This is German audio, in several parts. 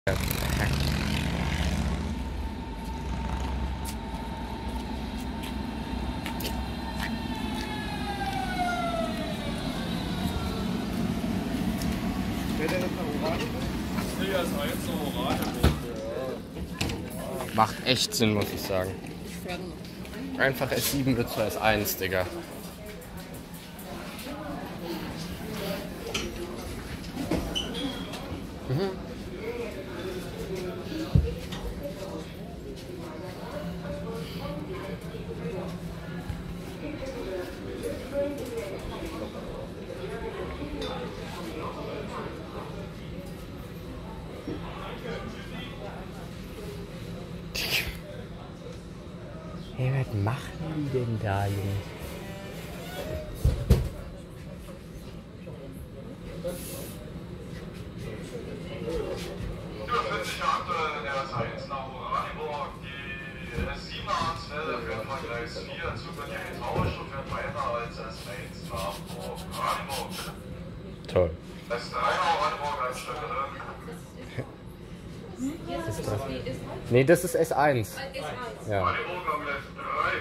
Macht echt Sinn, muss ich sagen. Einfach S7 wird zu S1, Digga. Hey, was machen die denn da, Jungs? Aktuell der S1 nach Oranienburg, die S7 Arnswelle fährt von Gleis 4, Zug wird hier getauscht und fährt weiter als S1 nach Oranienburg. Toll. S3 nach Oranienburg als Stücke. Nee, das ist S1. Ja. Oranienburg am S3.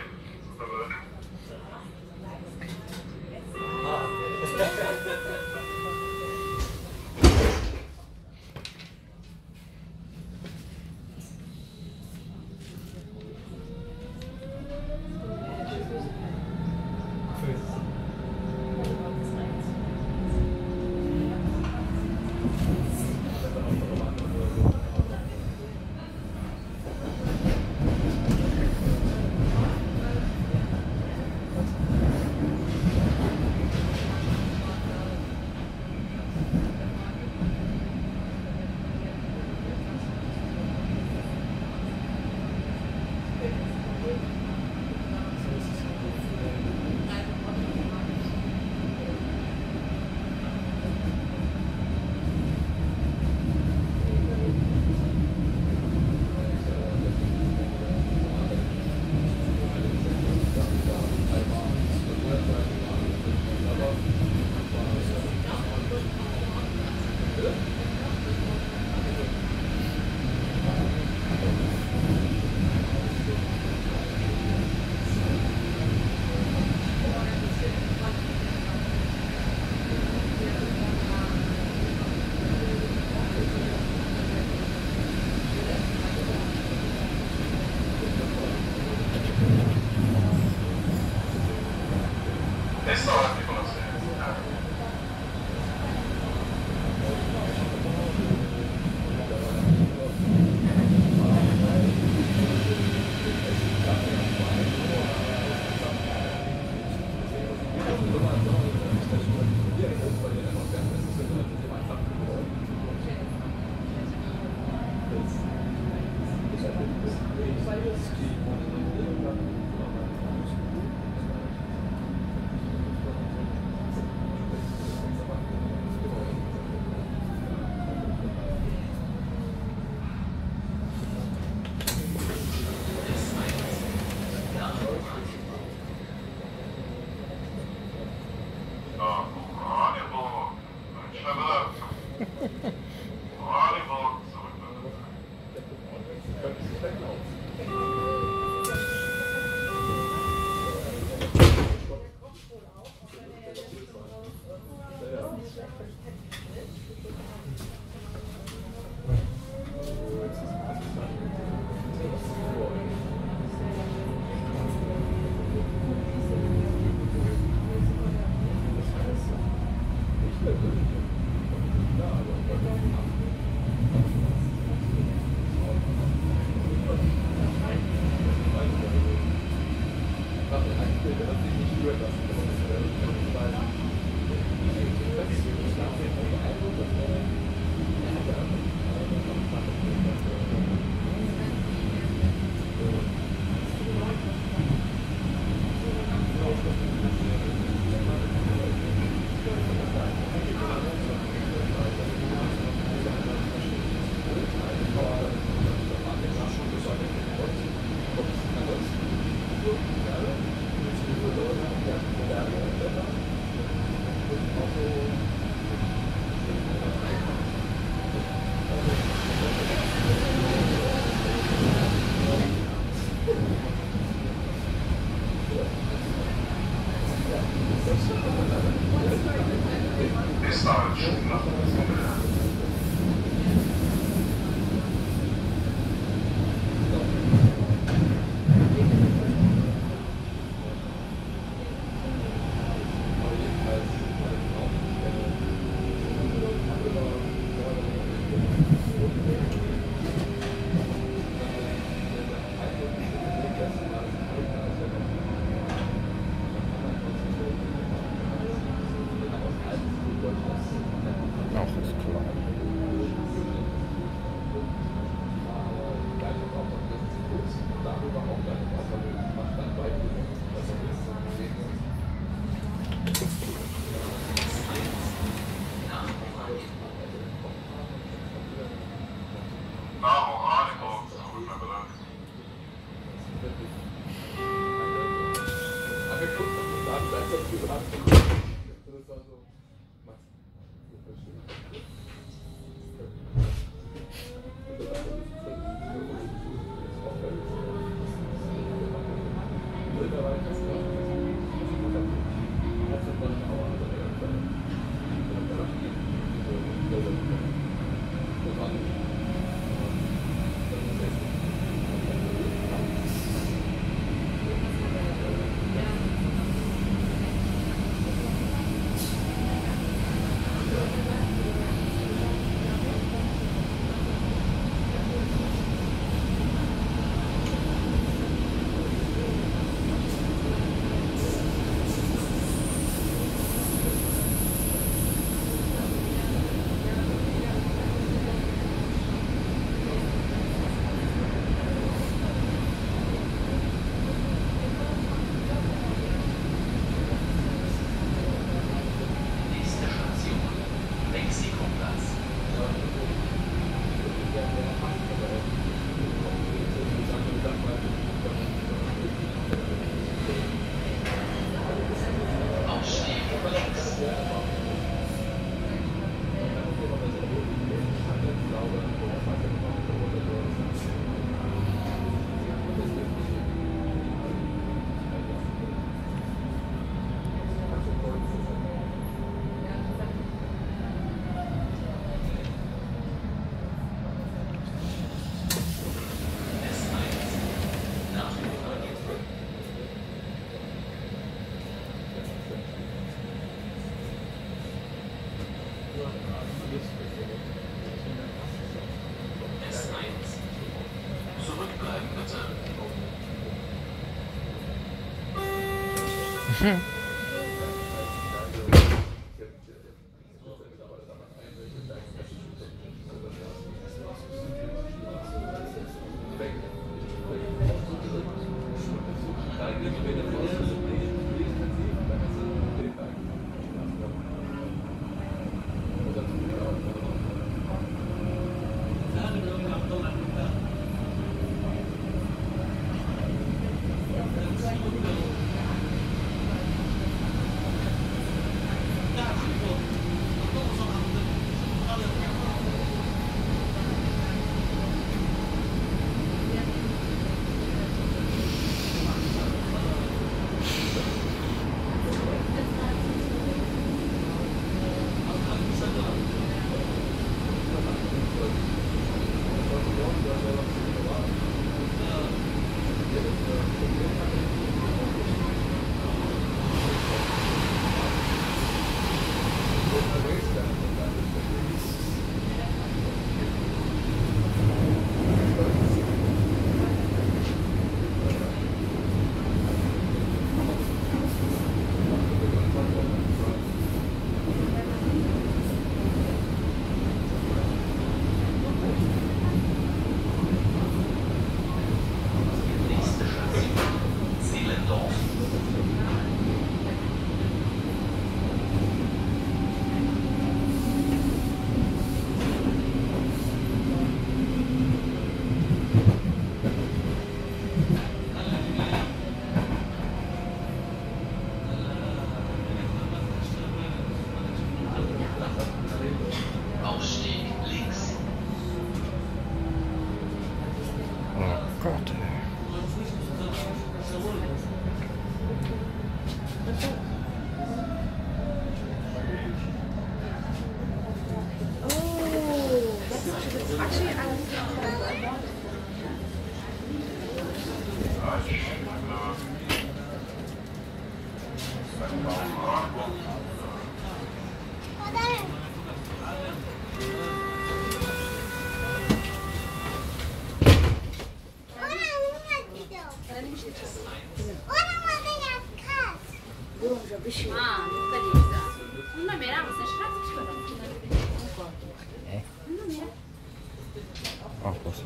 Ach was.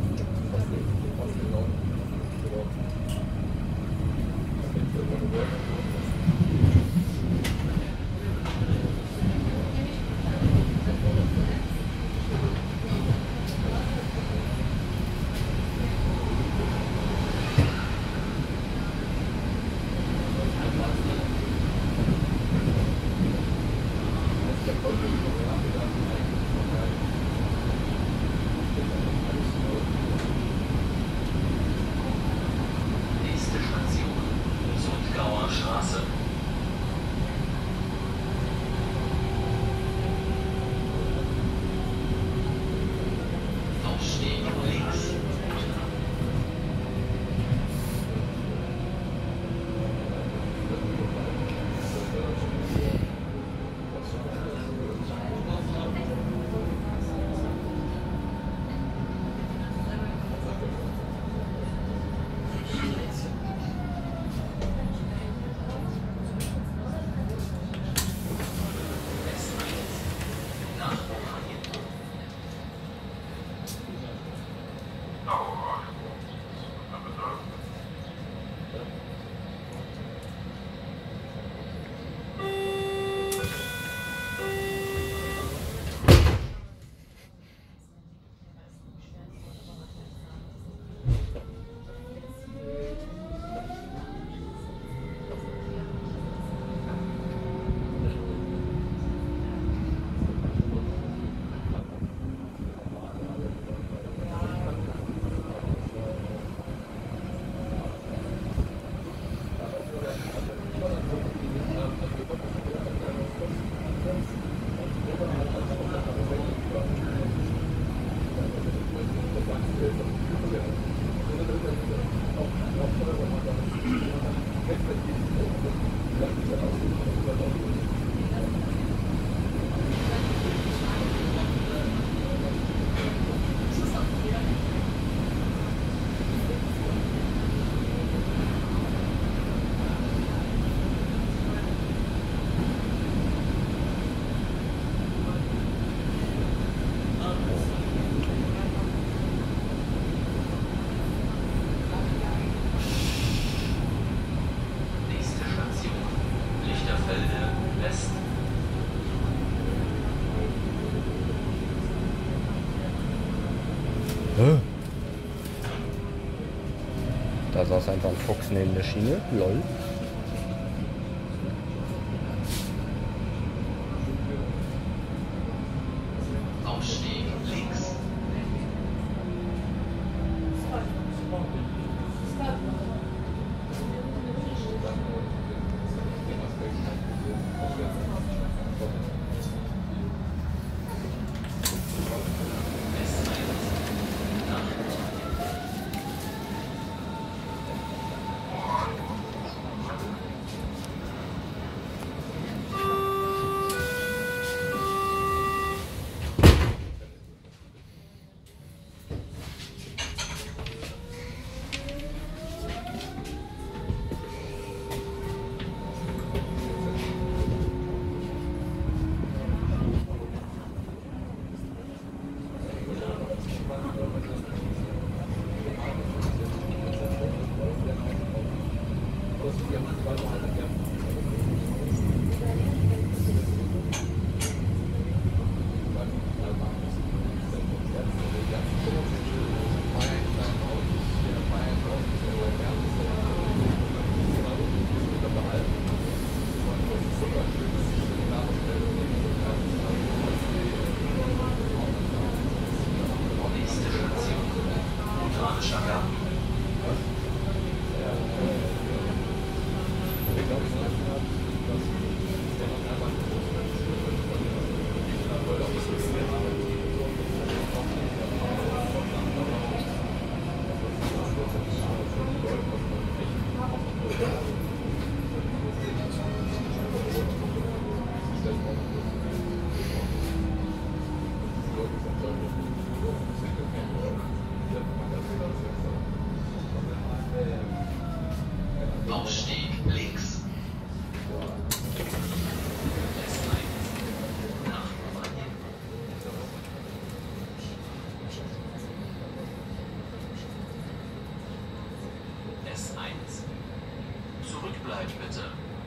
Thank you. Da saß einfach ein Fuchs neben der Schiene. Lol. Ausstieg links. Ausstieg links. S1. Zurückbleiben bitte.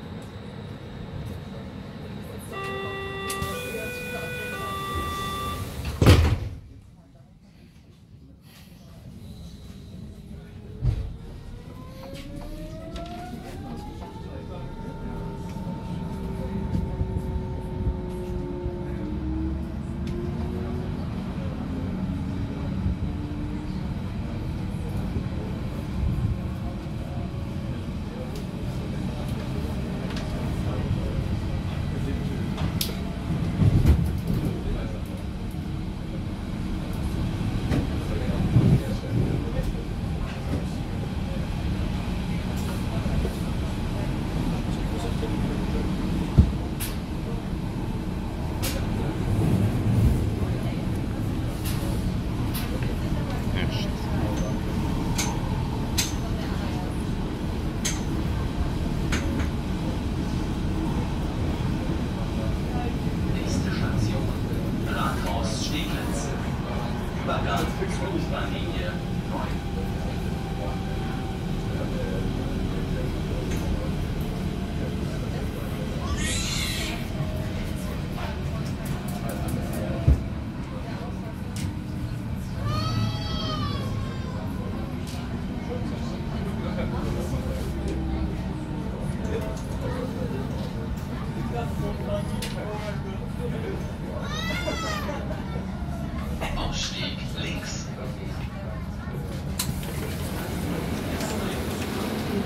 Übergang zur U-Bahn-Linie 9. Ausstieg links.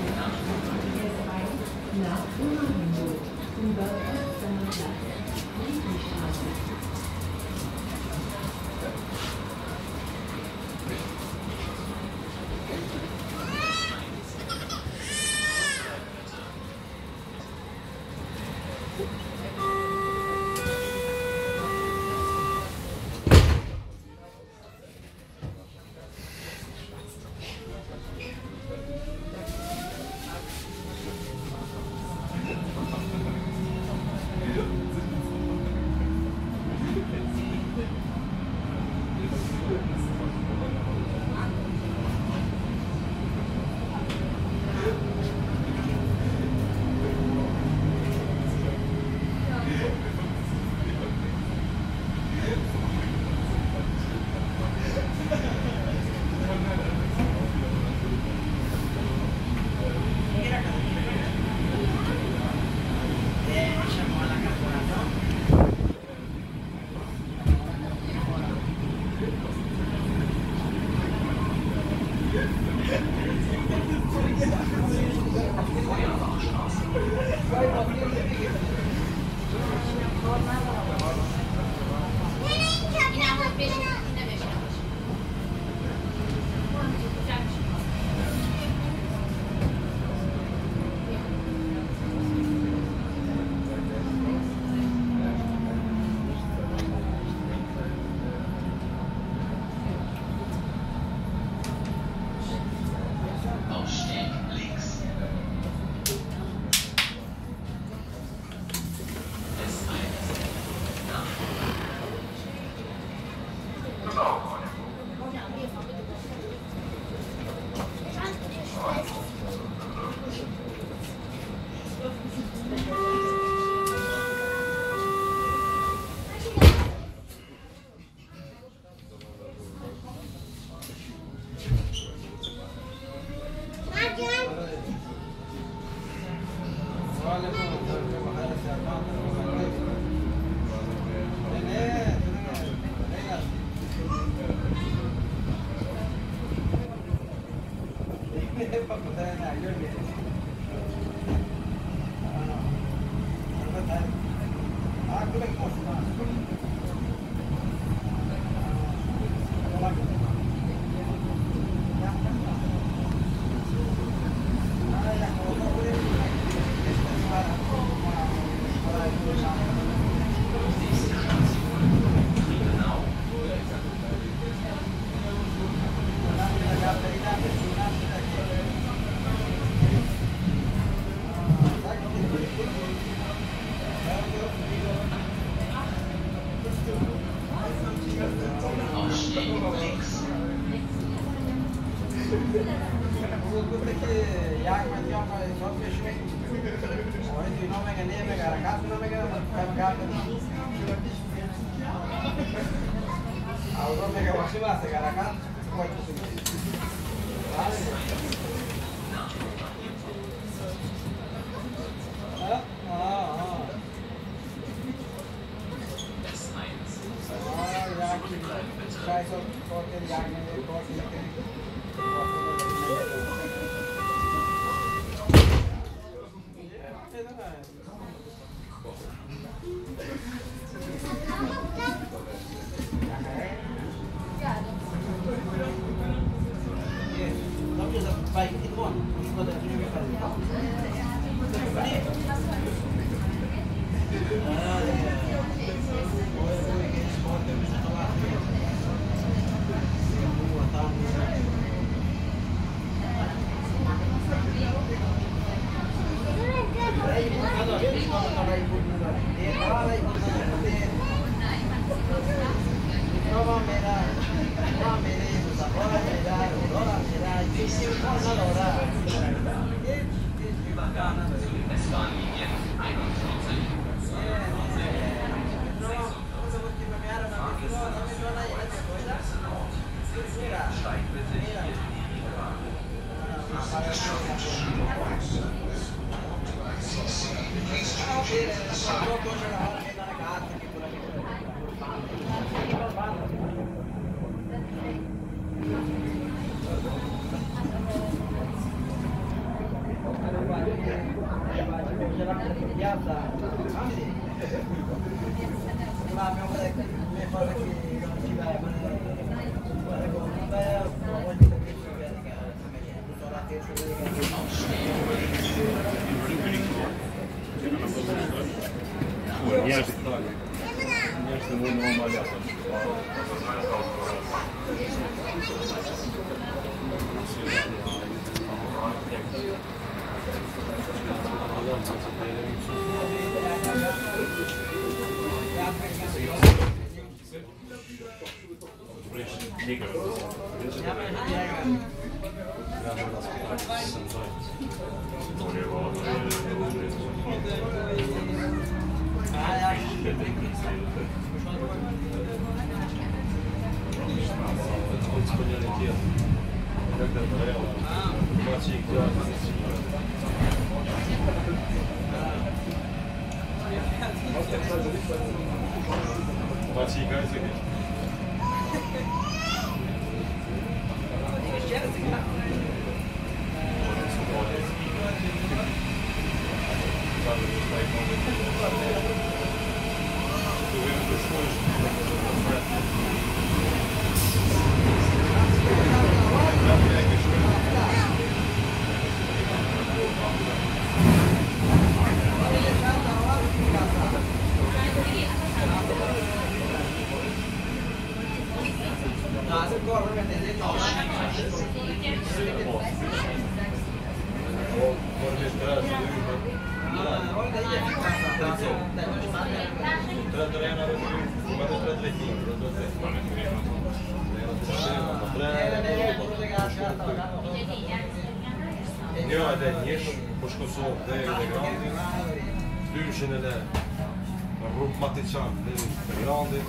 Ja, det är ju pošto su ovdje grandi, ključene grup matičan, grandi.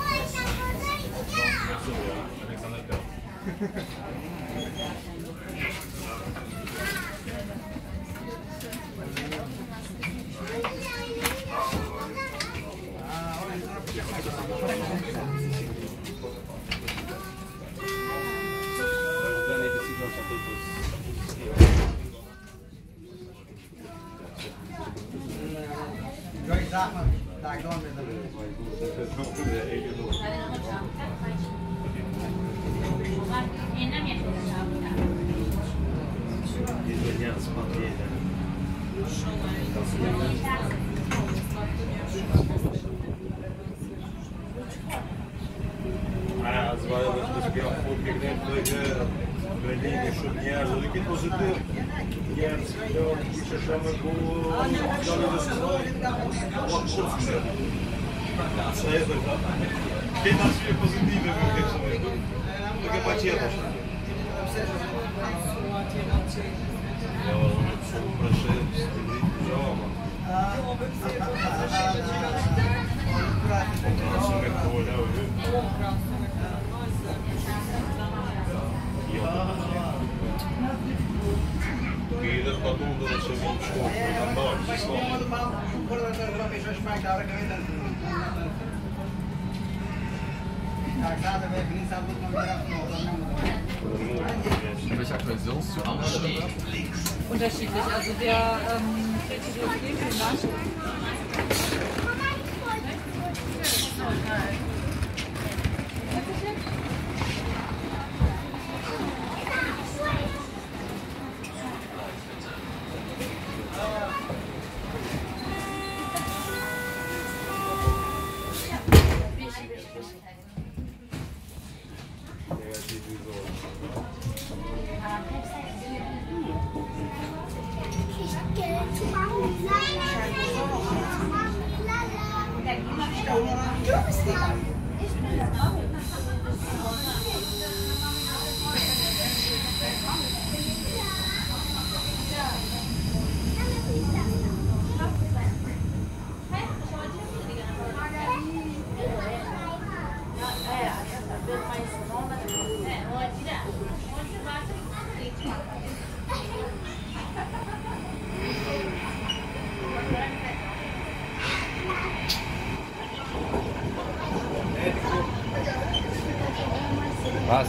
Che nasce positive perché poi c'è Welcher Versionszug steht? Unterschiedlich. Also der für den Nachschub. Was?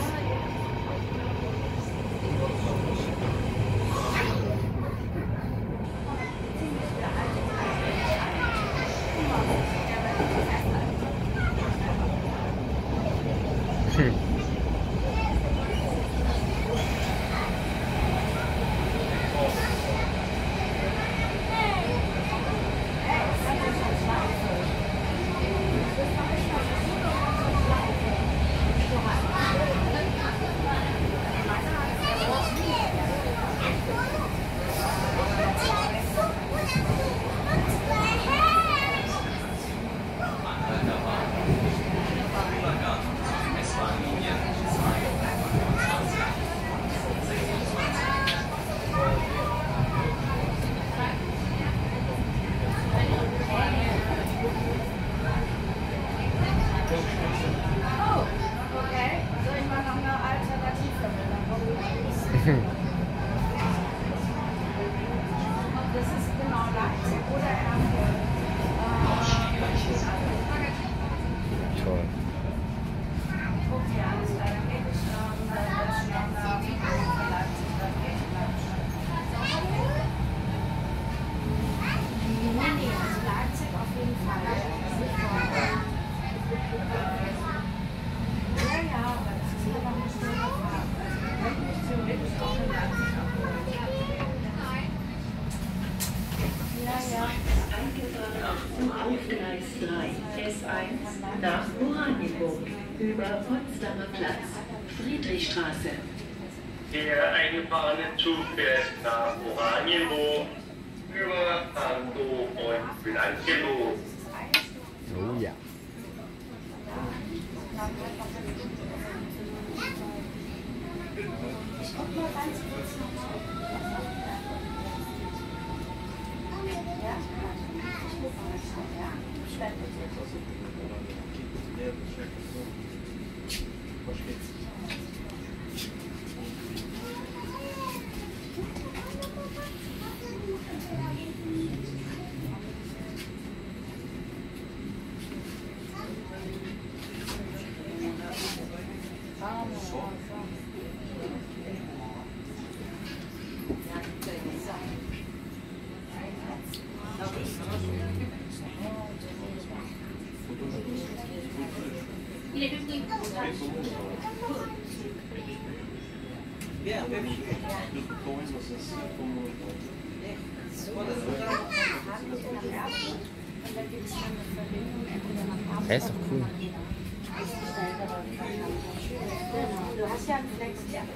Potsdamer Platz, Friedrichstraße. Der eingefahrene Zug fährt nach Oranienburg über Pankow und Blankenburg. Oh ja. Der ist doch cool. Du hast ja einen Flex.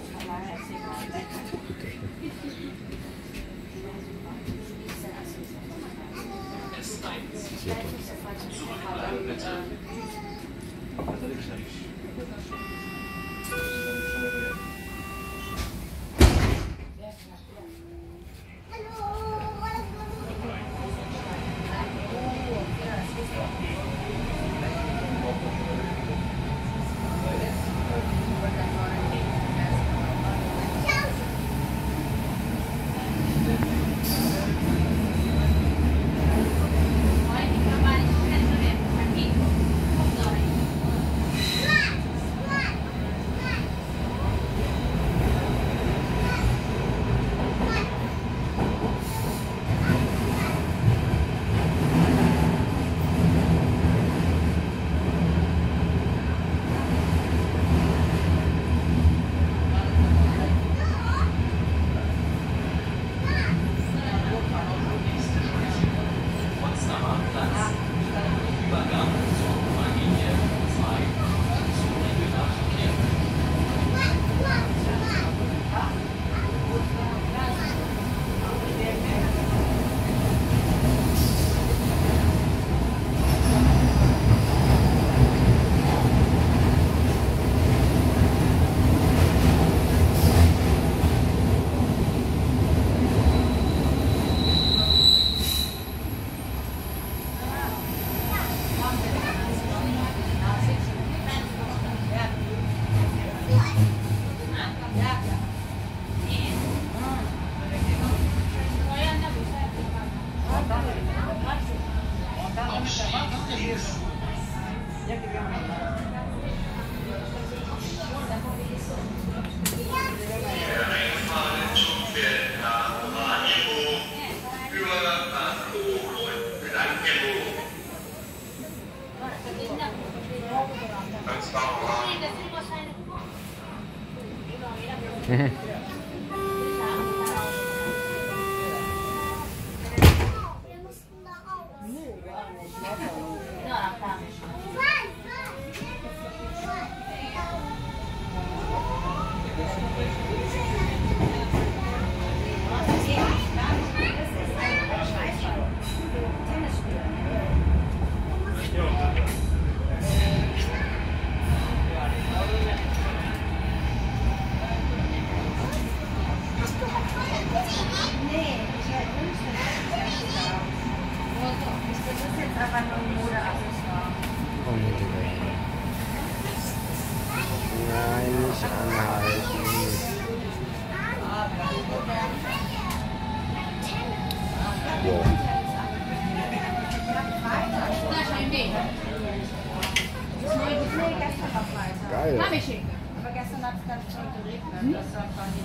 Geil. Aber gestern hat es ganz schön geregnet. Das war quasi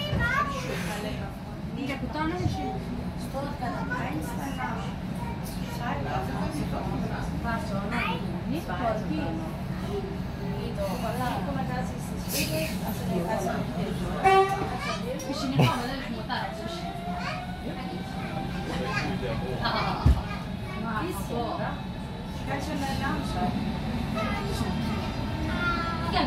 schön lecker. Ja, gut, dann nicht schön. Sport dann eins, dann nach. Was soll man? Nicht Sport gehen. Come das ist es schwierig, also die Kasse nicht. Ich bin nicht mehr, das ist Mutter. Ist so, oder? Ich kann schon mal nachschauen. Ja,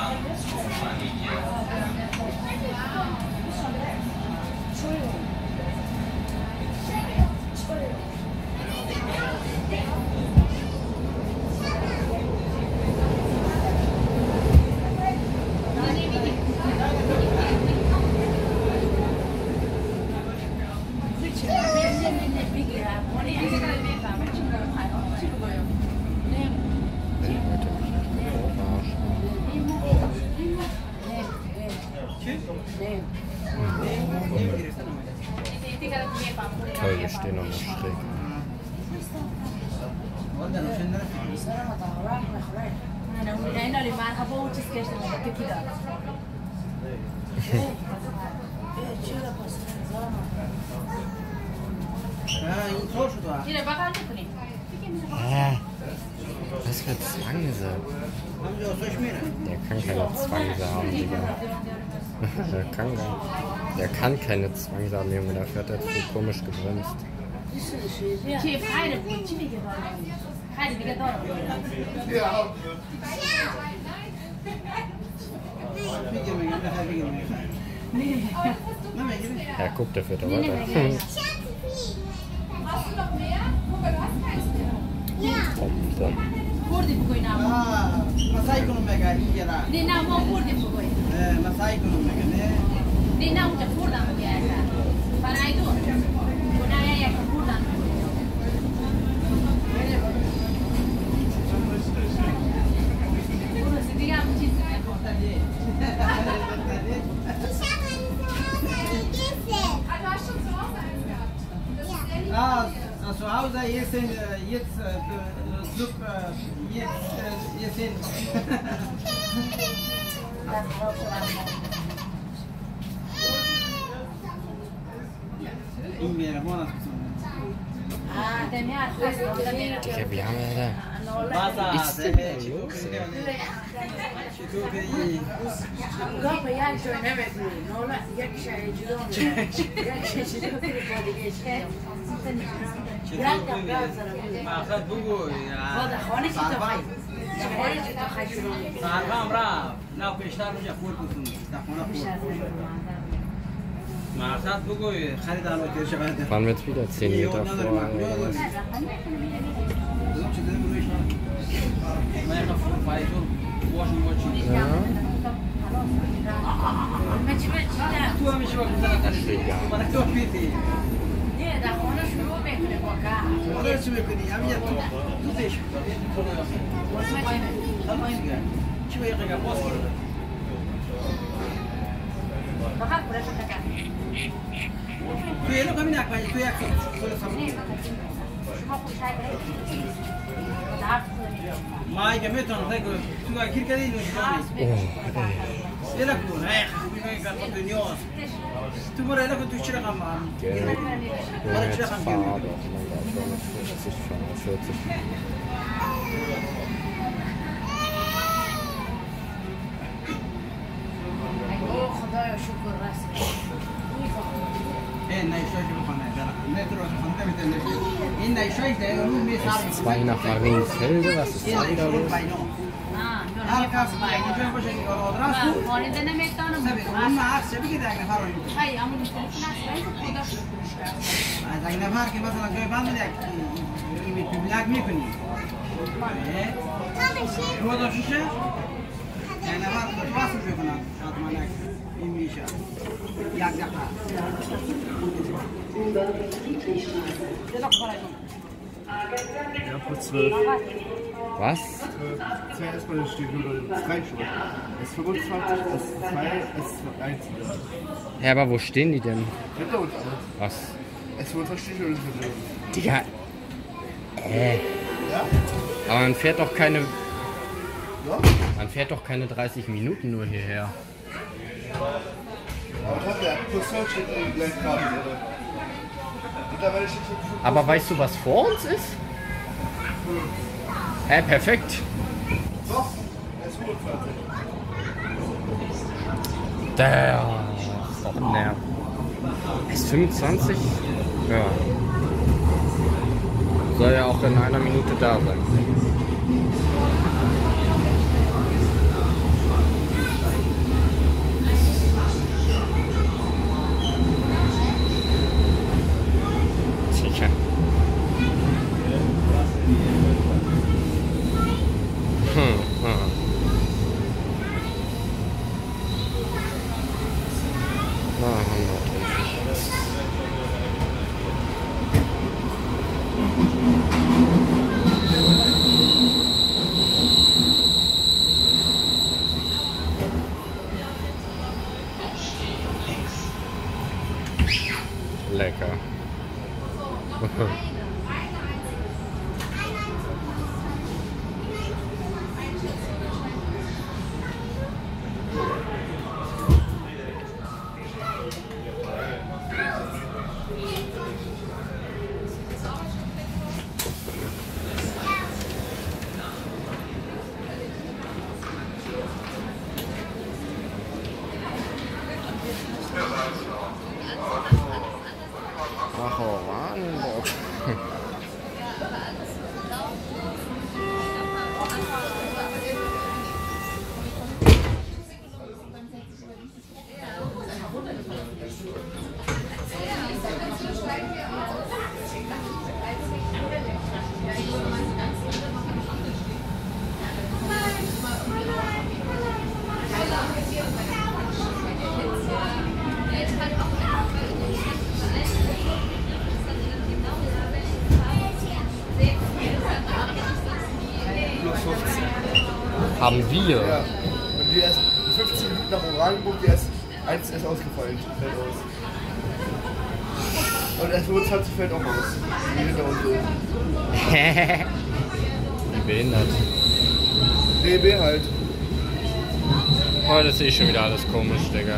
Toll, wir stehen noch nicht schräg. Was für Zwangse? Der kann keine Zwangse haben, Digga. Der kann keine Zwangse haben, Junge. Der fährt jetzt so komisch gebremst. Ja, guck, der fährt da weiter. Hast du noch mehr? Guck mal, du hast keins mehr. Ja. Zu Hause, jetzt sind, Digga, wie haben wir da? Was ist denn da los, ey? Fahren wir jetzt wieder 10 Meter vor. Ist 2 nach Marienfelde, was ist da wieder los? Ja, vor 12. Was? Zuerst mal steht nur das Freischuh. S25, S2, S1. Ja, aber wo stehen die denn? Hinter uns alle. Was? S25 steht nur hinter uns. Digga. Ja? Aber man fährt doch keine. Ja? Man fährt doch keine 30 Minuten nur hierher. Aber der Kurs steht gleich gerade. Mittlerweile steht schon. Aber weißt du, was vor uns ist? Hä, perfekt. Doch, S25. Der ist doch nervt. S25? Ja. Soll ja auch in einer Minute da sein. Na, haben wir drin. Lecker. Ach, Oranienburg. Haben wir. Ja. Und die erst 15 Minuten nach Oranienburg, eins ist ausgefallen, fällt aus. Und erst 25 fällt auch aus. Die hinter uns sind. Wie behindert. DB halt. Heute ist eh schon wieder alles komisch, Digga.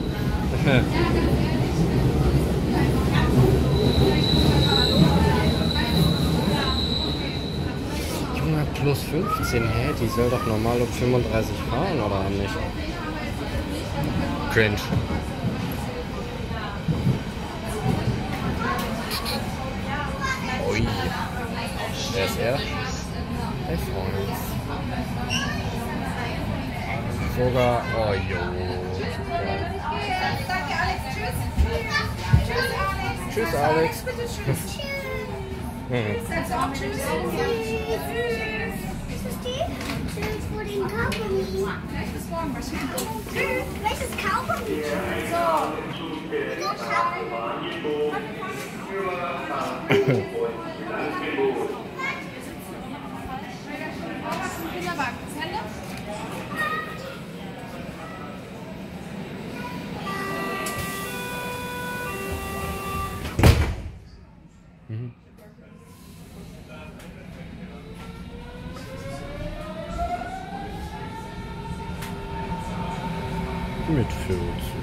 Junge, plus 15, hä? Die soll doch normal um 35 fahren, oder nicht? Cringe. Ui. Wer ist er? F1. Sogar, oh jo. Danke, Alex. Tschüss. Tschüss, Alex. Tschüss, Alex. Bitte tschüss. Sagst du auch tschüss? Tschüss vor dem Kaugummi. Vielleicht bis morgen wahrscheinlich. Tschüss. Welches Kaugummi? So. Wunderbar. Hände? Mit 40.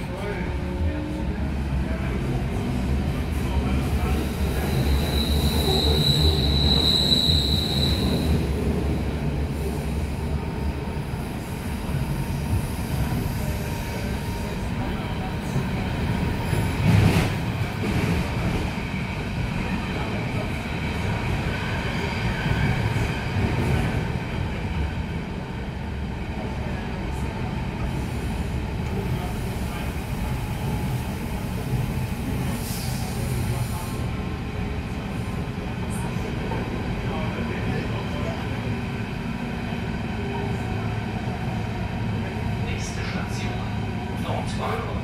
Nächste Station, Nordbahnhof.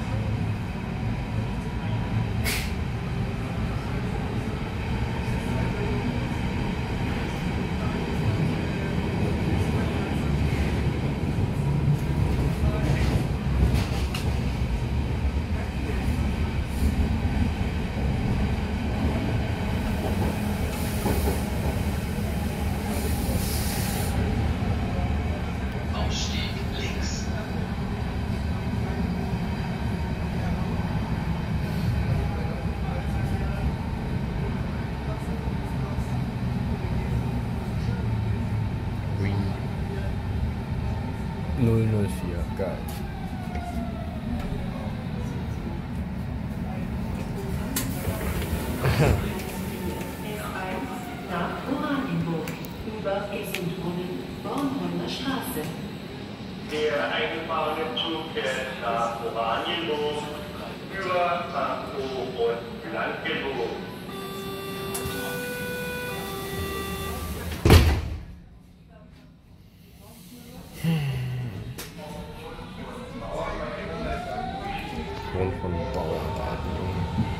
Ausstieg links. Wii 004, geil. Nach Oranienburg, über Essenbrunnen, Bornholmer Straße. Der eingefahrene Zug fährt nach Oranienburg über Pankow und Blankenburg. Ton von Bauarbeiten.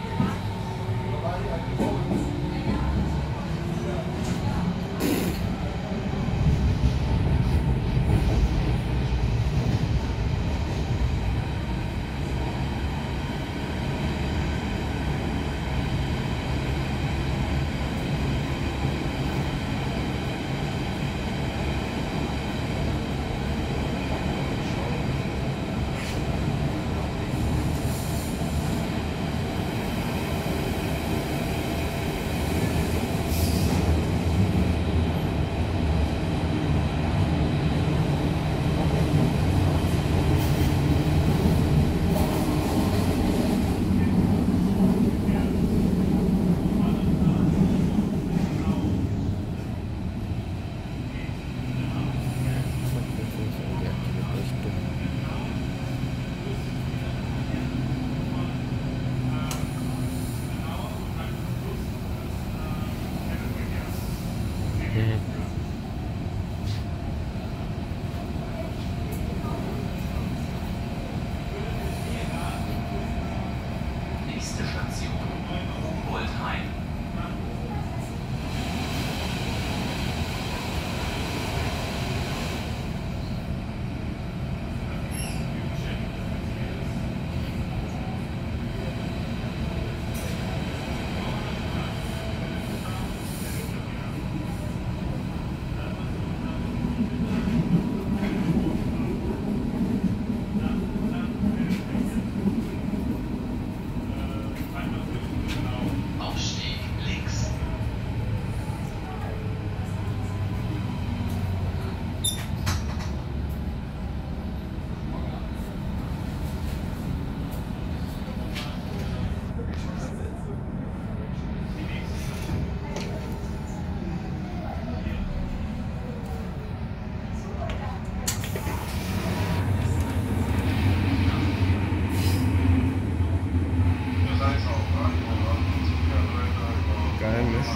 Nächste Station, Humboldt-Hain. Ausstieg links. Geil, Mist.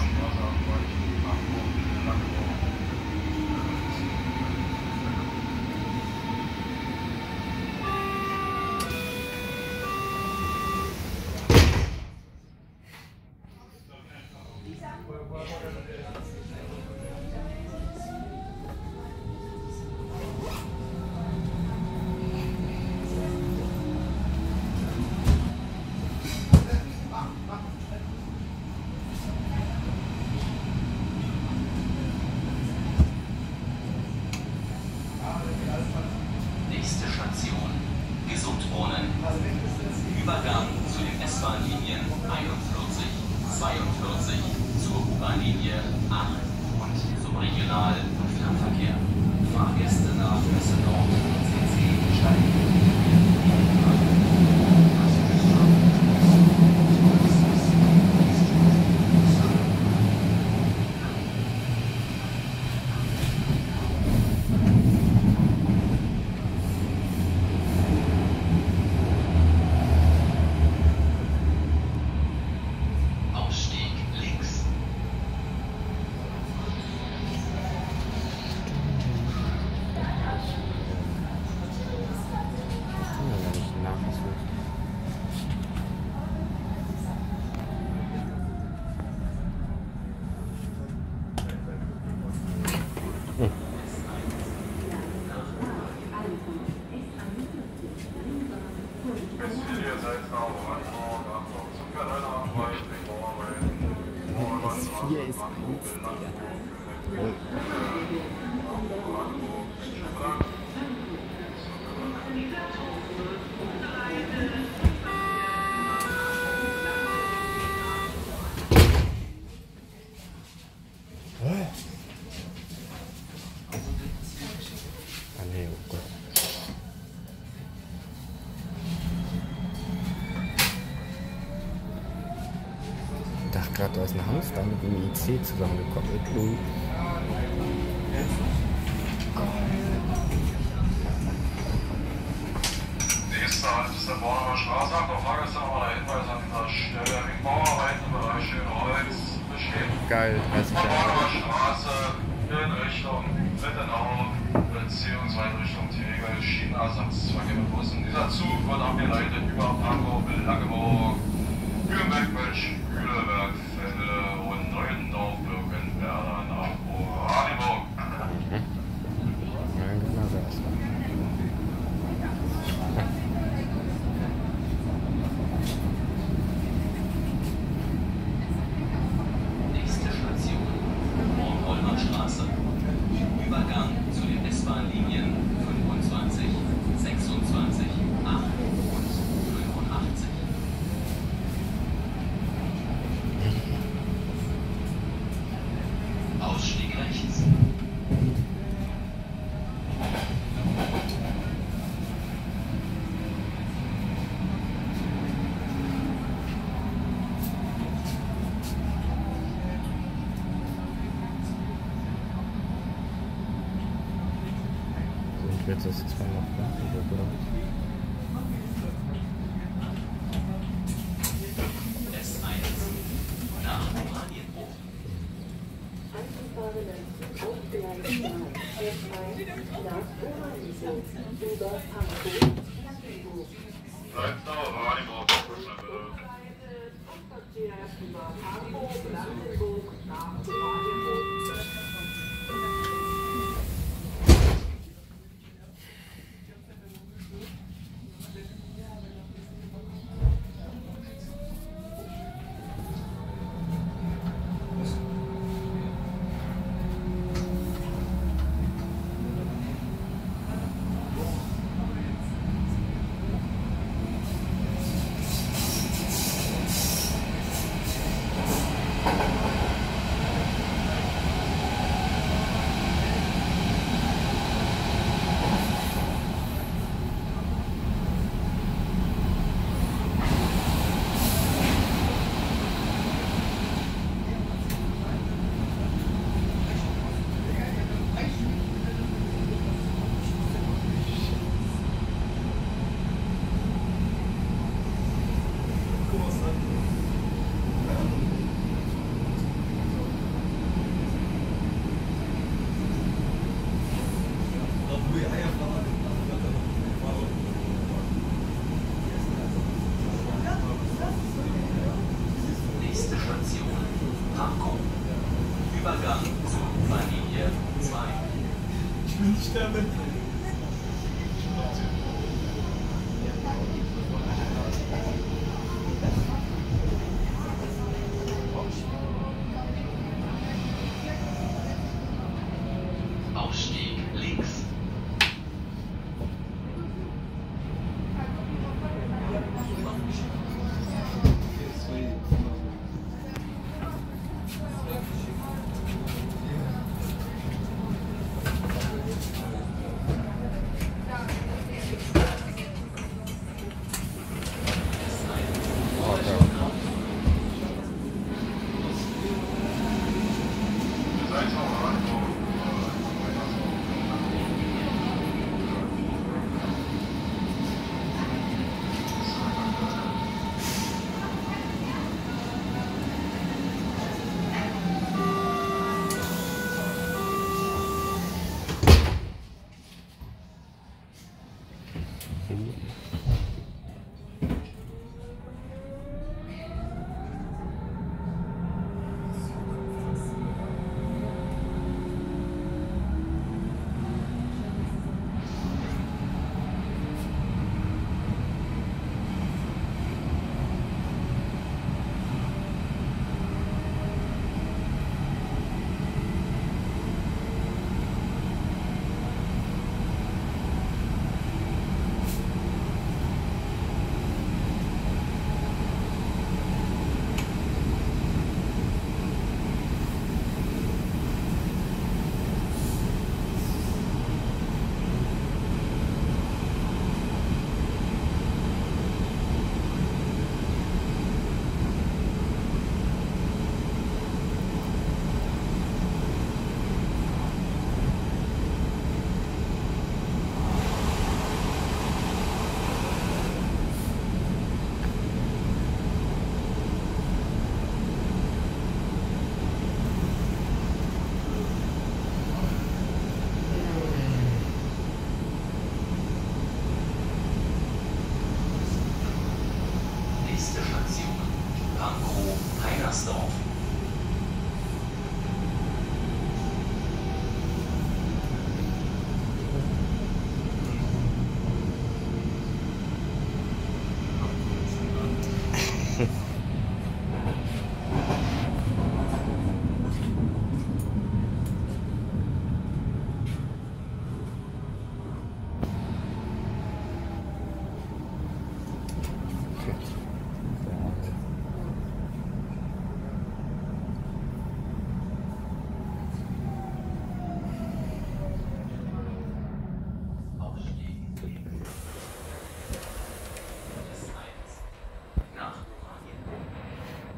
Nächste Station, Gesundbrunnen. Übergang zu den S-Bahn-Linien 41, 42, zur U-Bahn-Linie 8 und zum Regional- und Fernverkehr. Fahrgäste nach Messe Nord, CC steigen. Ausstieg links. Hier ist Prinz, Ah nee, oh Gott. Ich dachte gerade, da ist ein Hamster mit dem IC zusammengekoppelt. Nächster Halt ist der Bornheimer Straße. Noch Fahrgäste nochmal der Hinweis an dieser Stelle. Wegen Bauarbeiten im Bereich Schönholz bestehen. Geil, 30 Von Jahre. Bornheimer Straße in Richtung Wittenau beziehungsweise Richtung Tegel. Schienenersatzverkehr mit Bussen. Dieser Zug wird abgeleitet über Pankow, Langeburg, Lübeck-Mönch, Mühleberg, Felde und Neuendorf, Birkenwerder nach Oranienburg. Nächste Station, Bornholmer Straße. Übergang zu den S-Bahn-Linien 25, 26, 8 und 85. Ausstieg rechts. Jetzt ist es zweimal Brandenburg, oder? S1 nach Oranienburg. Anzufahrenden Aufgleisbahn S1 nach Oranienburg über Pankow, Langeburg. Bleibt nach Oranienburg, Postverkehr über Pankow, Langeburg nach Oranienburg. Nächste Station, Pankow. Übergang zur Bahnlinie 2. Ich will nicht sterben. Ausstieg links.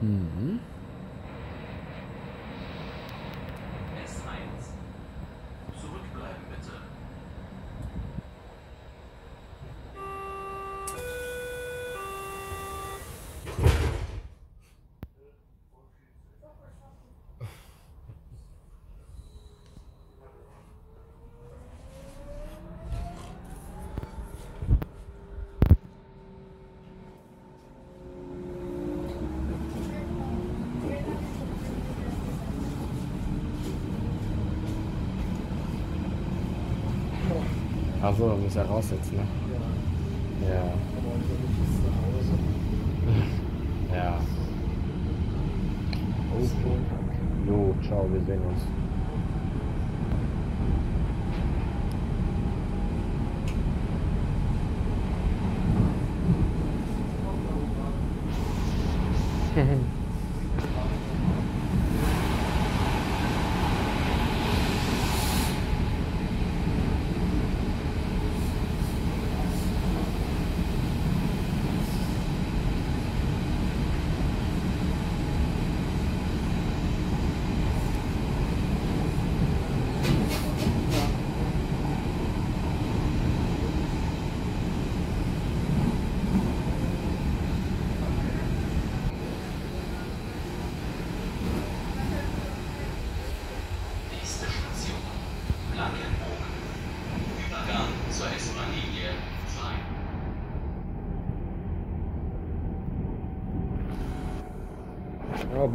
Mhm. S1. Zurückbleiben bitte. Achso, man muss ja raussetzen, ne? Ja. Ja. Jo, ciao, wir sehen uns. Nächste Station. Langenburg. Übergang zur S-Bahn-Linie 2. Aber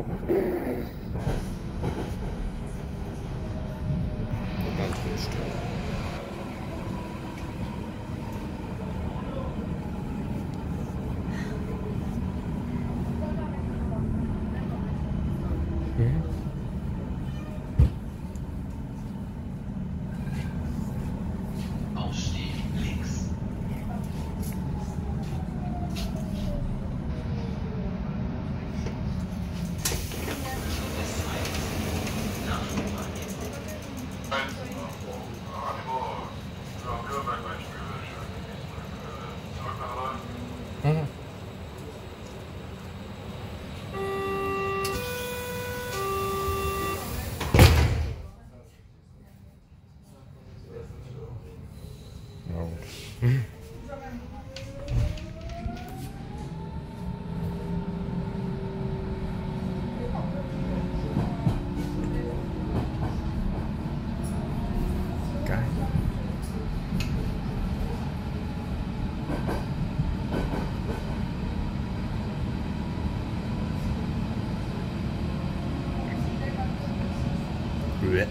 ganz viel Stück. Ausstieg links. S1. Nach Oranienburg. Mhm. Ja, gut. Geil. Bleh.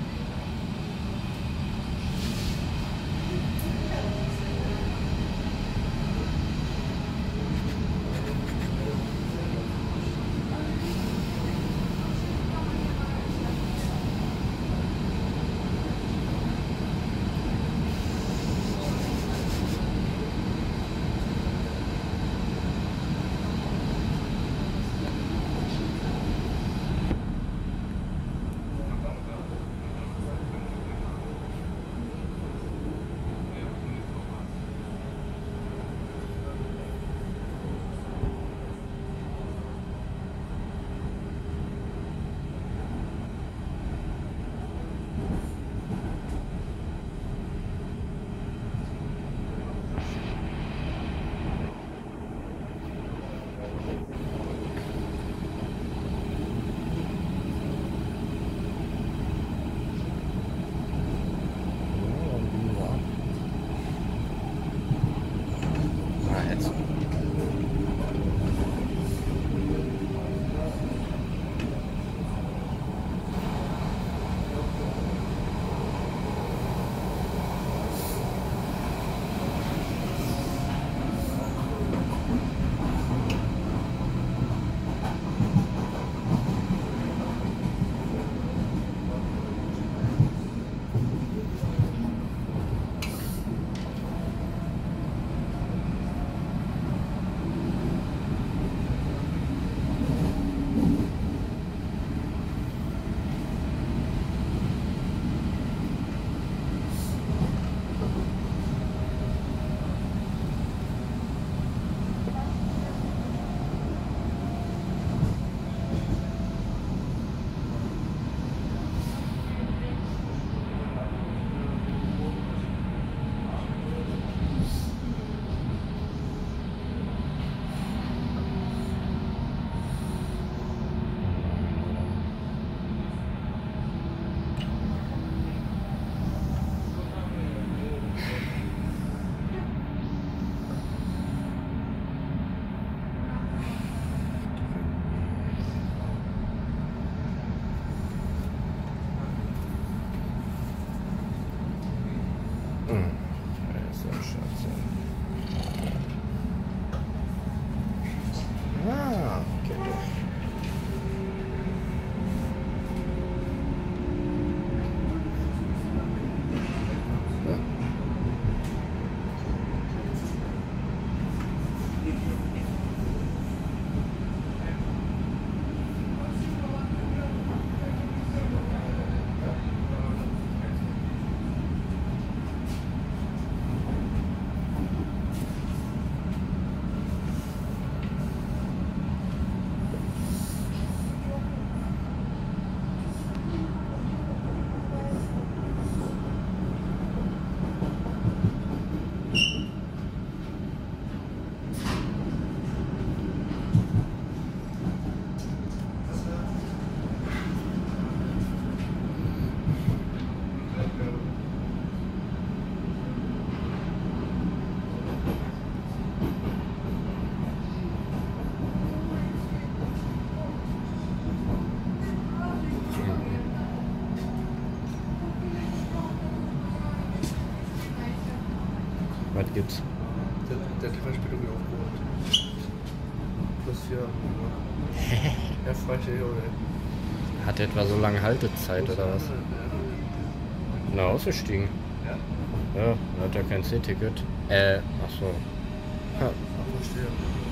Was gibt's? Der hat die Verspätung wieder aufgeholt. Das hier. Ja, Freitag, oder? Hat etwa so lange Haltezeit oder was? Na, ausgestiegen. Ja? Ja, hat ja kein C-Ticket. Achso. Ja. Verstehe.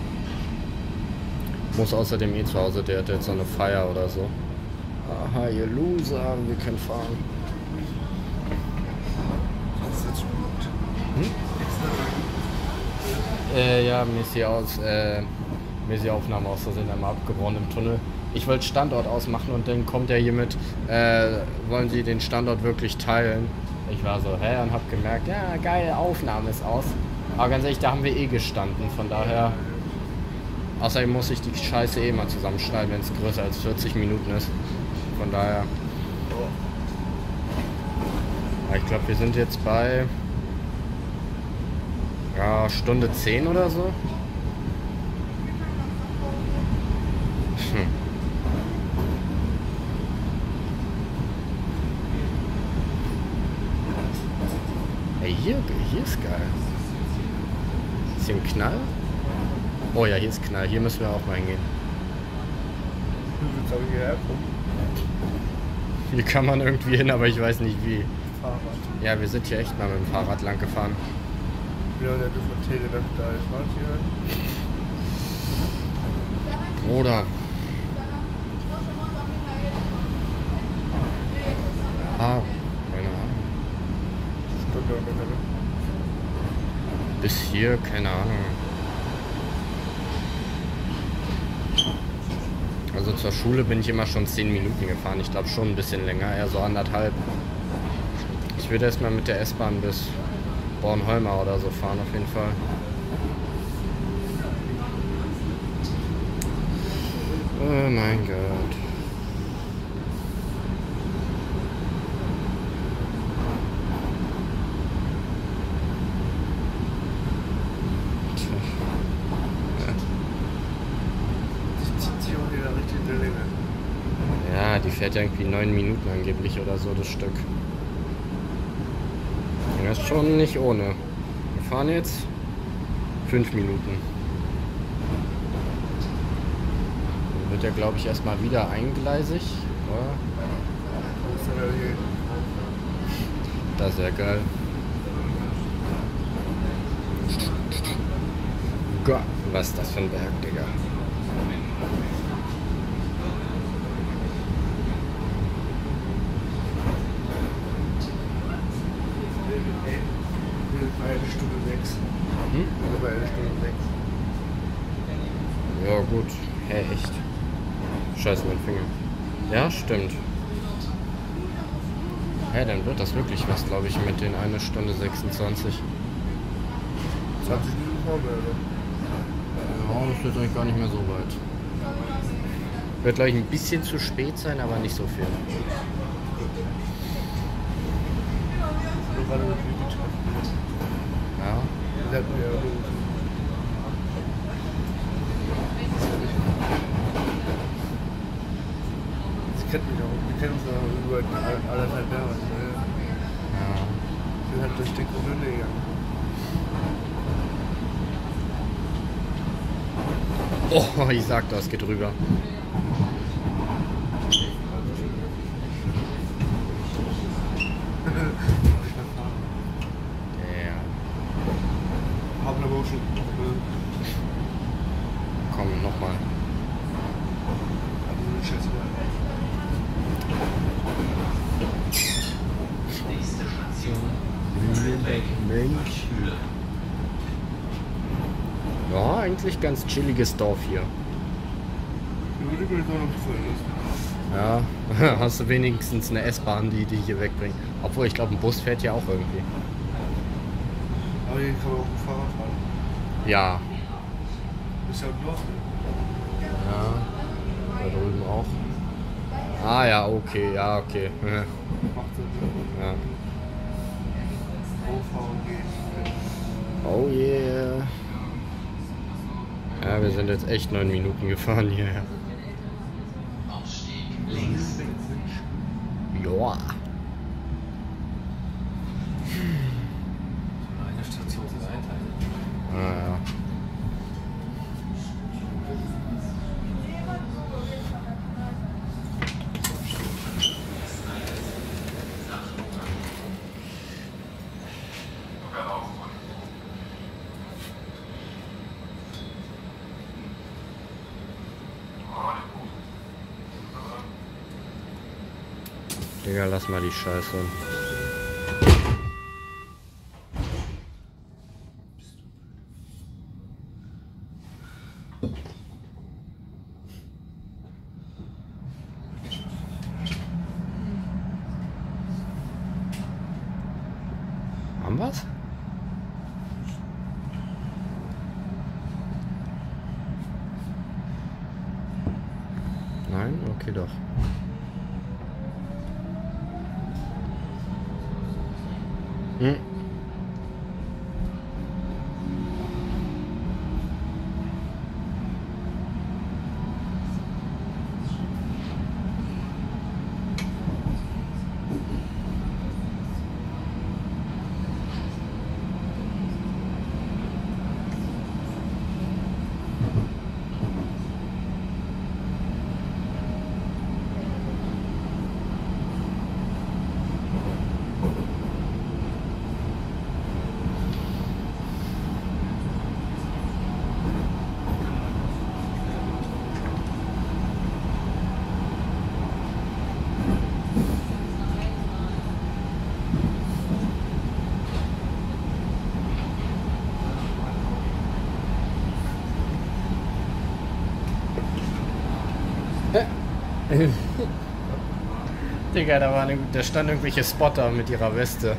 Muss außerdem zu Hause, der hat jetzt so eine Feier oder so. Aha, ihr Loser, wir können fahren. Das ist jetzt schon gut. Ja, mir ist die Aufnahme aus Versehen einmal abgebrochen im Tunnel. Ich wollte Standort ausmachen und dann kommt er hier mit, wollen Sie den Standort wirklich teilen? Ich war so, und hab gemerkt, ja geil, Aufnahme ist aus. Aber ganz ehrlich, da haben wir gestanden, von daher... Außerdem muss ich die Scheiße mal zusammenschneiden, wenn es größer als 40 Minuten ist. Von daher... Ja, ich glaube, wir sind jetzt bei... Ja, Stunde 10 oder so. Ey, hier ist geil. Ist hier ein Knall? Oh ja, hier ist Knall. Hier müssen wir auch mal hingehen. Du willst aber hierher kommen. Hier kann man irgendwie hin, aber ich weiß nicht wie. Fahrrad. Ja, wir sind hier echt mal mit dem Fahrrad lang gefahren. Ja, der Discotheke, da ist was hier. Oder? Ah, keine Ahnung. Stunde ungefähr. Bis hier, keine Ahnung. Also zur Schule bin ich immer schon 10 Minuten gefahren. Ich glaube schon ein bisschen länger, eher so 1,5. Ich würde erstmal mit der S-Bahn bis Bornholmer oder so fahren auf jeden Fall. Oh mein Gott. Ja, die fährt ja irgendwie 9 Minuten angeblich oder so, das Stück. Das ist schon nicht ohne. Wir fahren jetzt 5 Minuten. Dann wird ja, glaube ich, erstmal wieder eingleisig, oder? Das ist ja geil. Gott, was ist das für ein Berg, Digga? Bei 1 Stunde 6. Also bei 1 Stunde 6. Ja gut. Hä, echt? Scheiße, mein Finger. Ja, stimmt. Hä, dann wird das wirklich was, glaube ich, mit den 1 Stunde 26. 20 Minuten Vorwärts. Ja, das wird eigentlich gar nicht mehr so weit. Wird gleich ein bisschen zu spät sein, aber nicht so viel. Ja. Sie kennt mich auch. Wir kennen uns auch über 1,5 Jahre. Ja. Wir sind halt durch dick und dünn gegangen. Oh, ich sag das, geht rüber. Haben wir aber auch schon. Komm, nochmal. Nächste Station. Mensch. Ja, eigentlich ganz chilliges Dorf hier. Ja, hast du wenigstens eine S-Bahn, die hier wegbringt. Obwohl, ich glaube, ein Bus fährt ja auch irgendwie. Aber hier kann man auch mit Fahrrad fahren. Ja. Ist ja ein Dorf. Ja, da drüben auch. Ah ja, okay, ja, okay. Macht Sinn. Ja. Oh Oh yeah. Ja, wir sind jetzt echt 9 Minuten gefahren hierher. Ausstieg links. Joa. Eine Station ist Digga, lass mal die Scheiße. Haben wir's? Nein? Okay, doch. Hm. Digga, da standen irgendwelche Spotter mit ihrer Weste.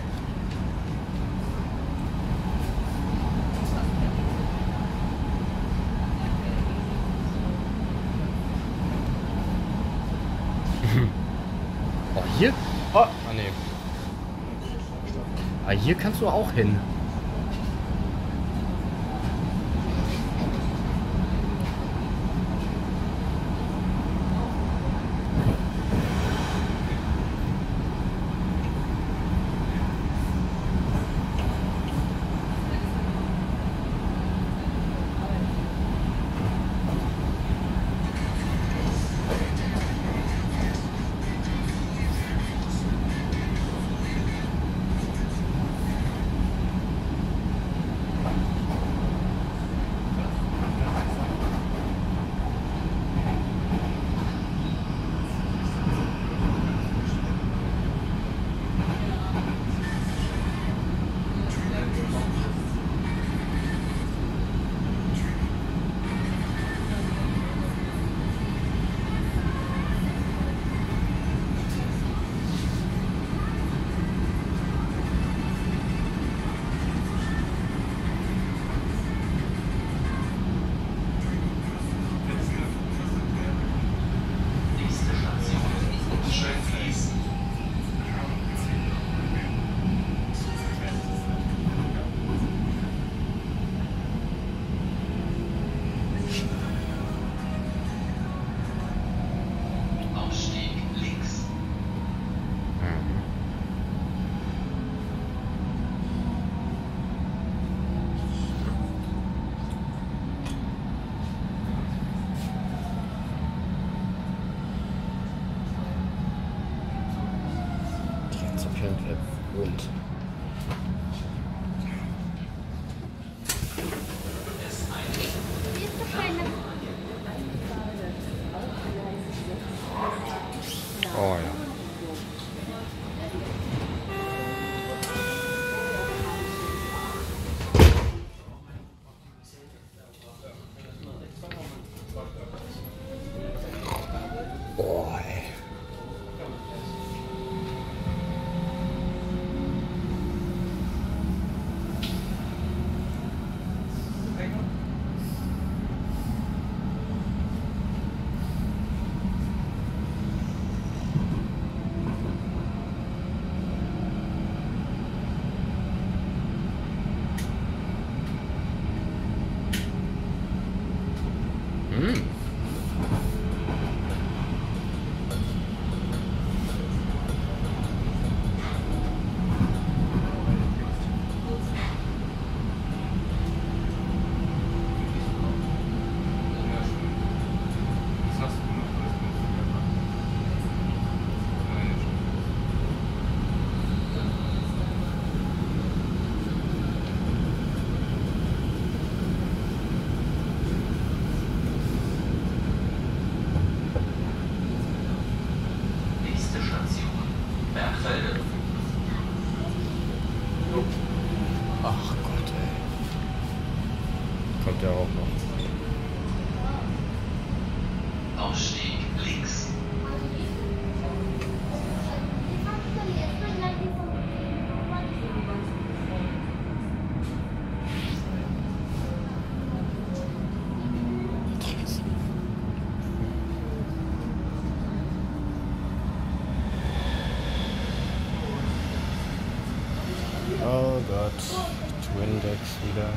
Oh, hier? Oh, ah, nee. Ah, hier kannst du auch hin. Ach Gott, ey. Kommt ja auch noch. Ausstieg links. Oh Gott, Twindex wieder.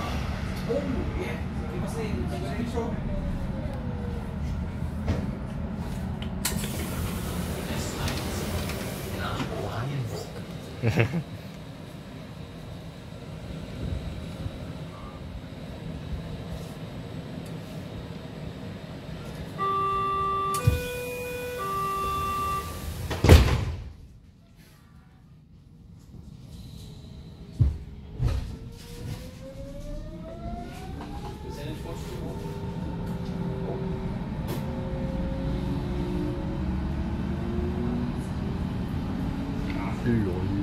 Lol.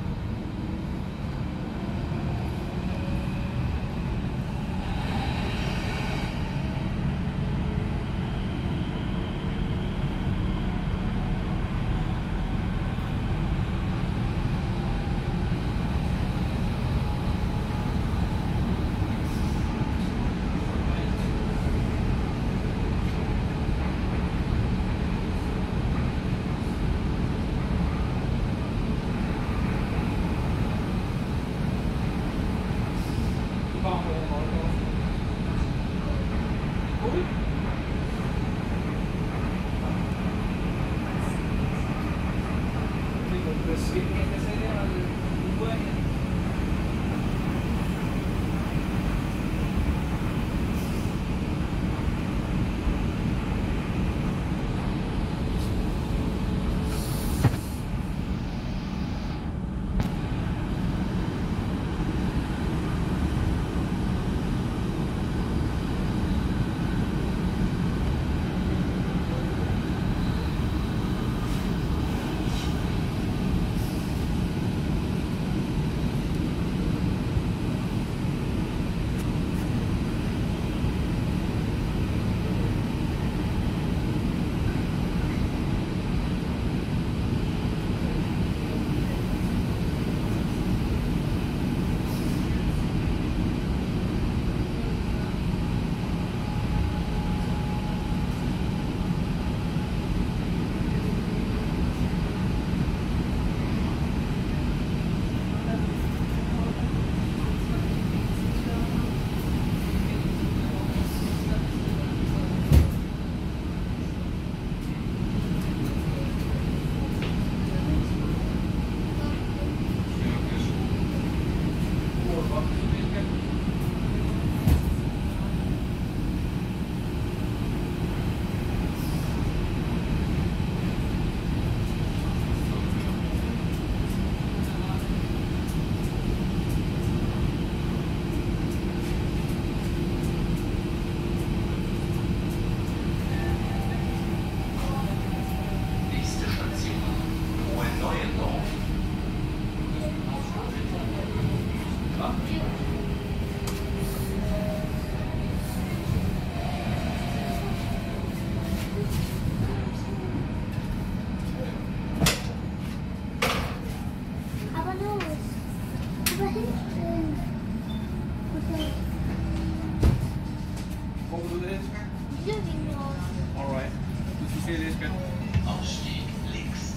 Ausstieg links.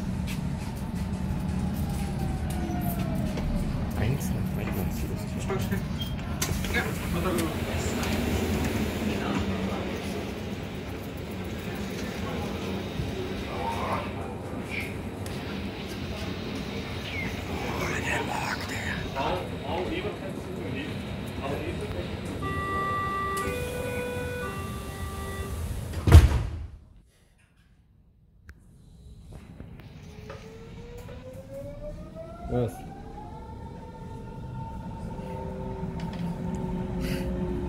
Was?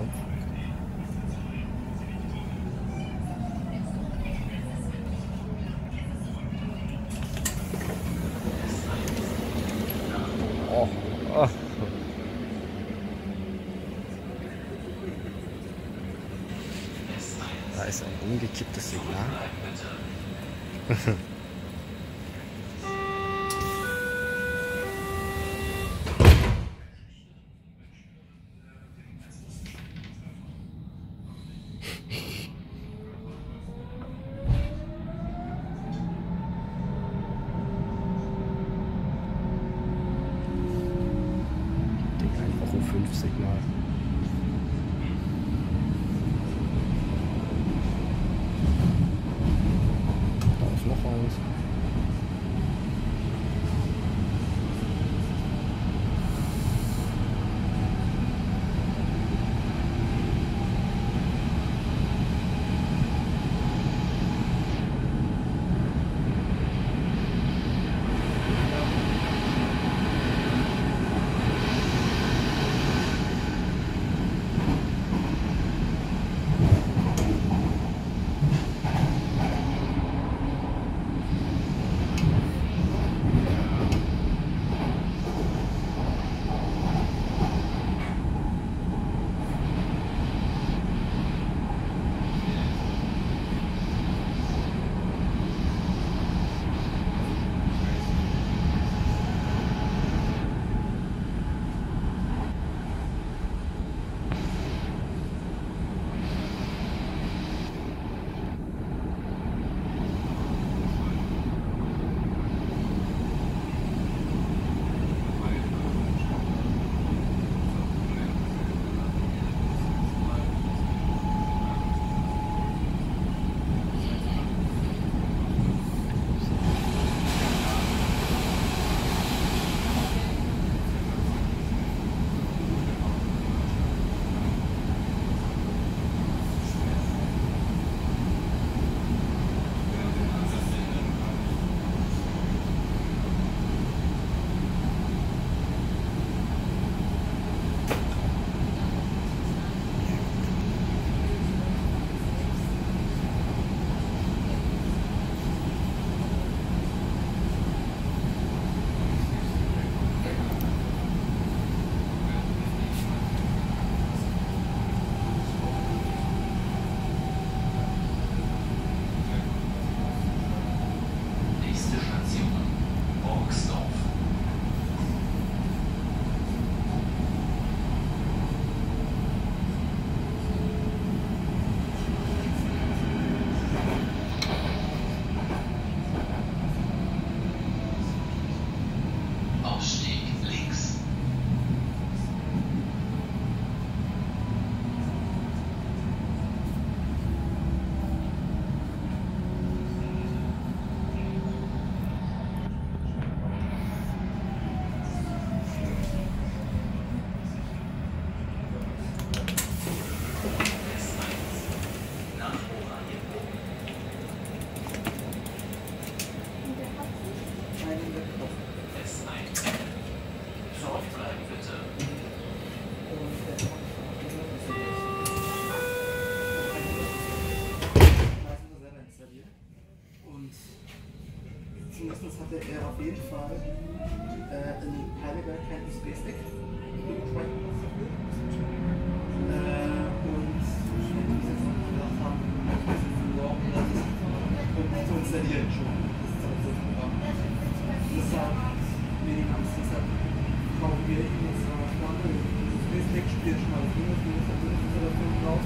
Kopf. Oh. Oh. Da ist ein umgekipptes Signal. Euro 5 Signal. Da ist noch eins. Zumindest hatte er auf jeden Fall in Heidelberg kein USB-Stick. Und wenn die jetzt noch gedacht haben, um zu installieren schon. Das ist halt so ein Programm. Deshalb wenig Angst, deshalb kaufen wir ihm jetzt mal USB-Stick, spielt schon mal das Windows, Installation drauf.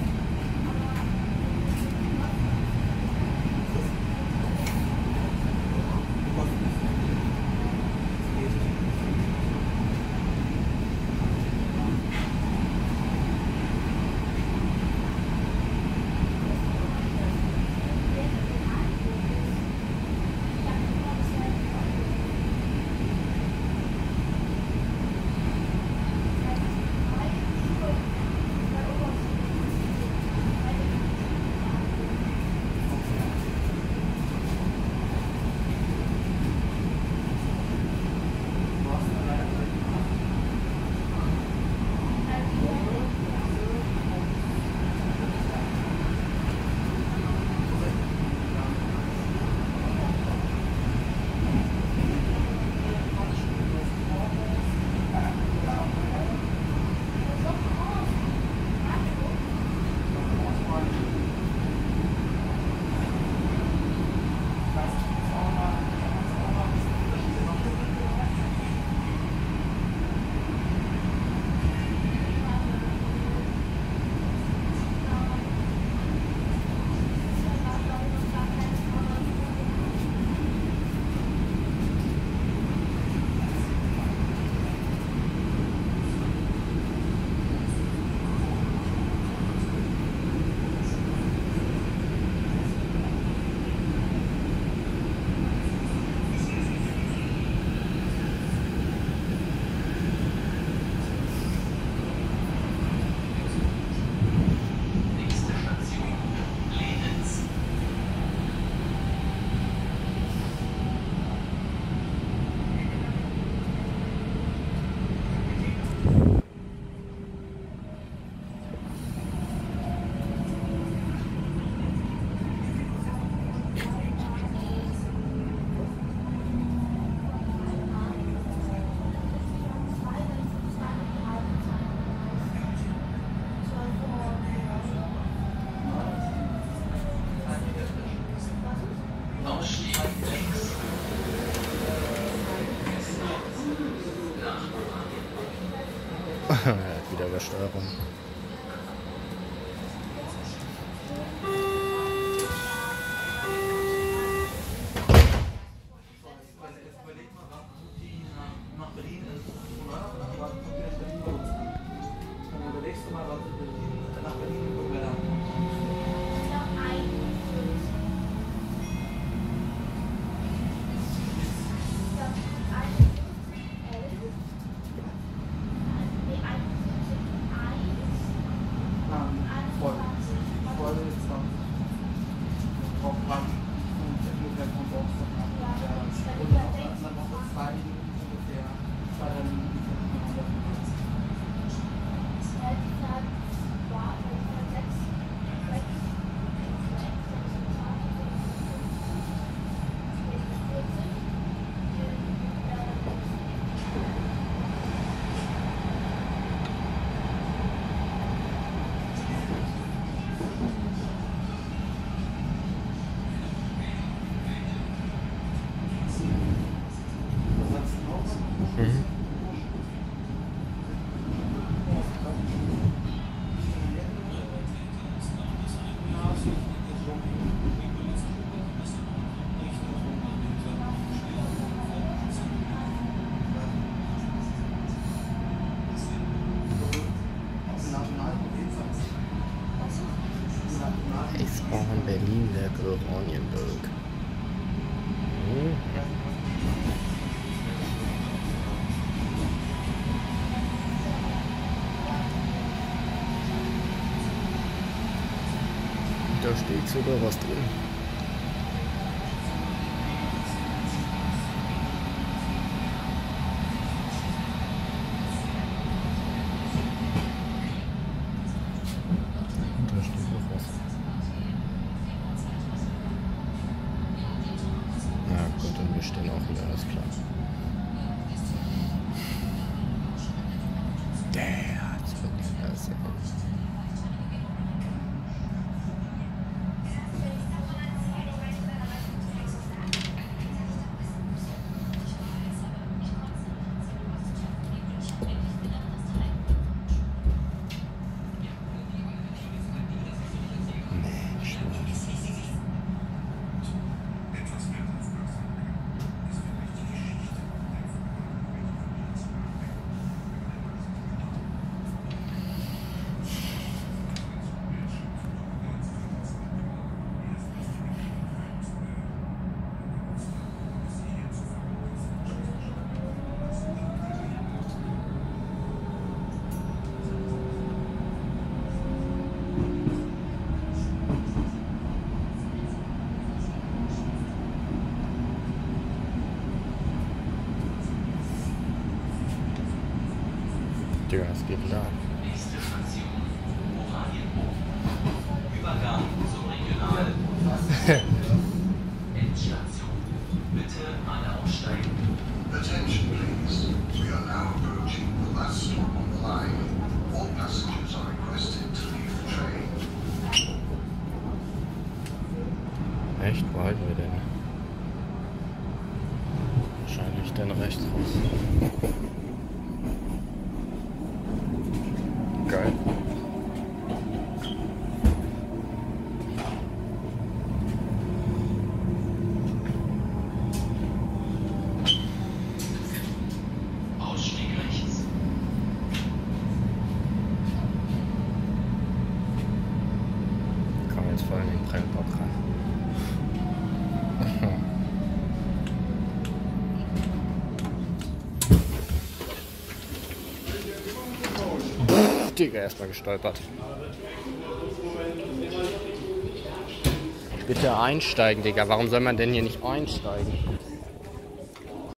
Wieder Übersteuerung. Berlin, Werke, Oranienburg. Da steht sogar was drin. Da steht noch was. Ja gut, und wir stehen auch wieder, alles klar. Der hat's von der Nase. Digga, was geht denn da? Nächste Station, Oranienburg. Übergang zum Regional. Endstation. Bitte alle aussteigen. Attention please. We are now approaching the last stop on the line. All passengers are requested to leave the train. Echt? Wo halten wir denn? Wahrscheinlich dann rechts raus. Geil. Ausstieg rechts. Komm jetzt voll in den Prellbock rein. Digga, erstmal gestolpert. Bitte einsteigen, Digga. Warum soll man denn hier nicht einsteigen?